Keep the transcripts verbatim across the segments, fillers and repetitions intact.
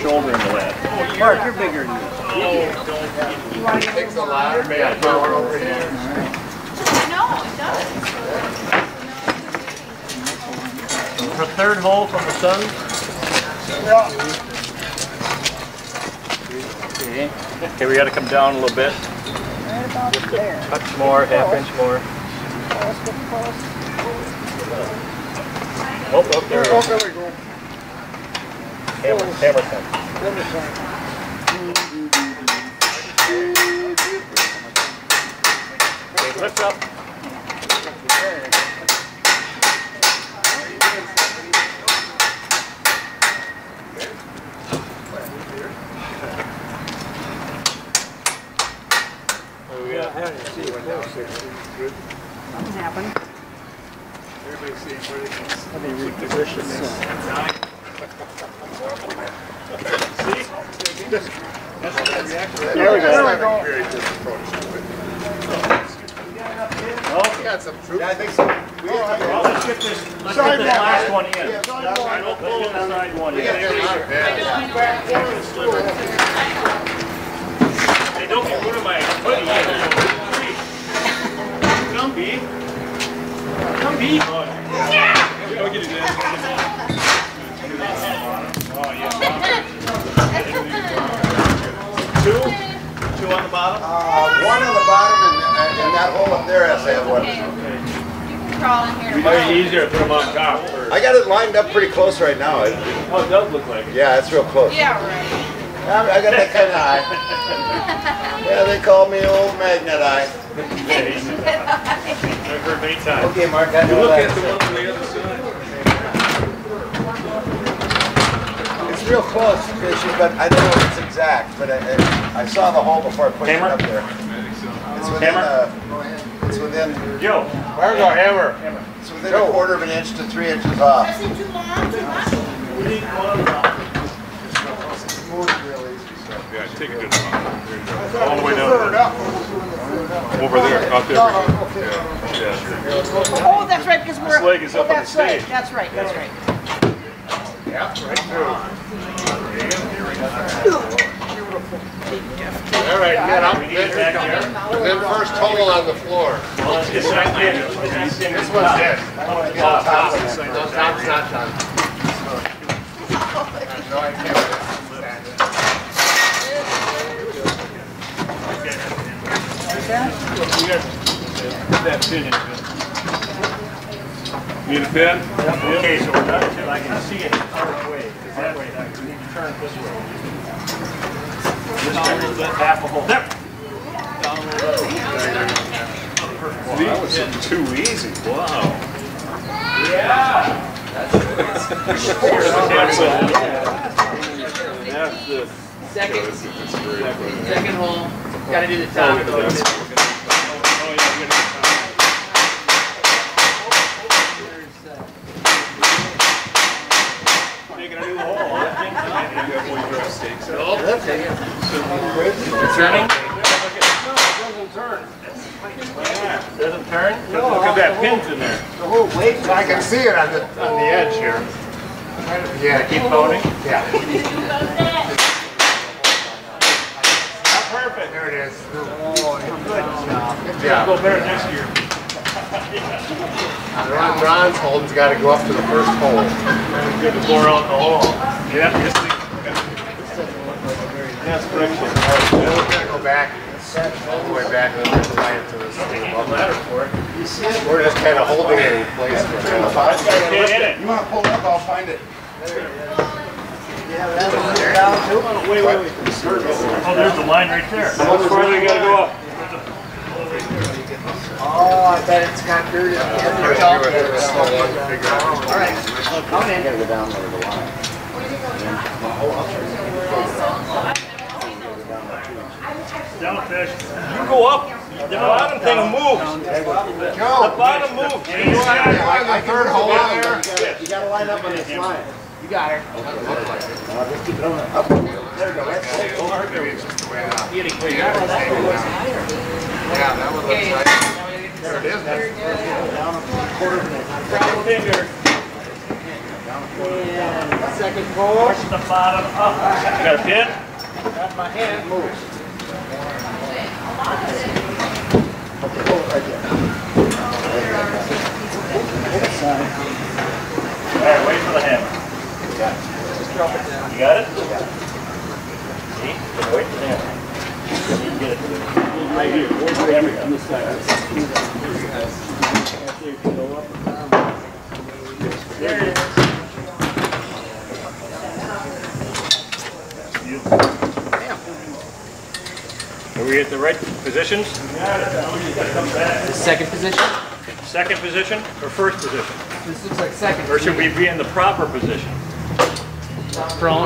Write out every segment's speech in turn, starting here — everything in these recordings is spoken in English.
shoulder in the way. Mark, you're bigger than me. It takes a lot of manpower over here. No, it does. For third hole from the sun. Yeah. Okay. Okay, we got to come down a little bit. Right about there. Touch more, half inch more. Close, get close. Oh, oh, there we go. Oh, there we go. Hammer, hammer time. Hammer time. Okay, lift up. Nothing happened. Everybody's seeing where they can Let me reposition this. There we go. There we go. Very good approach to it. Okay. Got some truth. Yeah, I think so. We Well, let's get this, let's get this last one in. Let's get the side one in. Yeah, they're not bad. Hey, don't get rid of my hoodie either. Come be. Come be. Oh, yeah. Go get it in. Oh, yeah. Two? Two on the bottom? Uh, one on the bottom and, and that hole up there has to have one. Okay. You can crawl in here tomorrow. It's easier to put them on top first. I got it lined up pretty close right now. It- Oh, it does look like it. yeah, it's real close. Yeah, right. I I got that kind of eye. Yeah, they call me old magnet eye. I've heard many times. Okay, Mark, I You know look that. at the one on the other side. It's real close, Fishy, but I don't know if it's exact. But I, I, I saw the hole before I put it Hammer? up there. It's within, Hammer? uh, it's within, Joe. Where's our hammer? it's within a quarter of an inch to three inches off. Is it too long, too much? We need one on the bottom. Yeah, take it to the bottom. All the way down. Over there, out there. Yeah. Oh, that's right, because we're. This leg is oh, up on the that's right, stage. That's right, that's right. Yeah, right through. All right, get up. We need it back here. Then first hole on the floor. Well, let's get back in. This one's dead. No, top's not done. No, I can't. That pin in. Need a pin? Okay, so we're done until I can see it far away. Because that way, I need to turn it this way. Just turn it half a hole. There! Down a little bit. That was too easy. Wow. Yeah! That's the Second, second hole. Got to do the top of those. Making a new hole, huh? turning. Doesn't turn? Look at that pin's in there. The whole weight. I can see it on the on the edge here. Yeah, Keep phoning. Yeah. Not perfect. There it is. Oh, good. Good job. Go better next year. Ron Ron's hold's got to go up to the first hole. Good to bore out the hole. Yeah, just think. That's friction. Then we're going to go back all the way back and then apply it to this Well, ladder for it. We're just kind of holding it in place for now. Get in it. You want to pull up, I'll find it. Yeah, that's what we're down to. Wait, wait, wait. Oh, there's the line right there. How much further you got to go up? Oh, I bet it's got dirty up here. We're going to do this whole one, figure out. All right, come in. Gotta go down there to the line. Down fish. You go up. The bottom thing moves. The bottom moves. You want to find the third hole in there? You gotta line up on this line. You got her. Uh, just keep it on up. There you go. That's it. Maybe it's just the way it is. You got her. That one was higher. Yeah, that one looks like there it is. Down a quarter of an inch. Finger. Down a And second push. Push the bottom up. You got a pin? Got my hand moved. All right, wait for the hammer. You got it? See? Wait for the hammer. You get it. Right here. There we go. On this side. There it is. Are we at the right positions? The second position? Second position or first position? This looks like second. Or should we be in the proper position? Prone.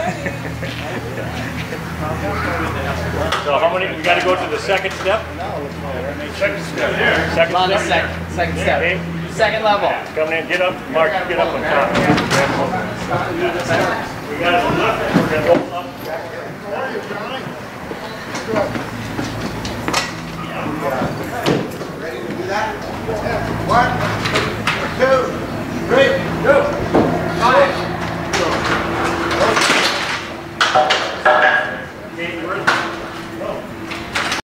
So how many, we got to go to the second step? Second step here. Second On the step? second, second step. Okay. Second level. Come in, get up, Mark, get up on top. We got to look, we're going to go up. Ready to do that? One, two, three, go! Five.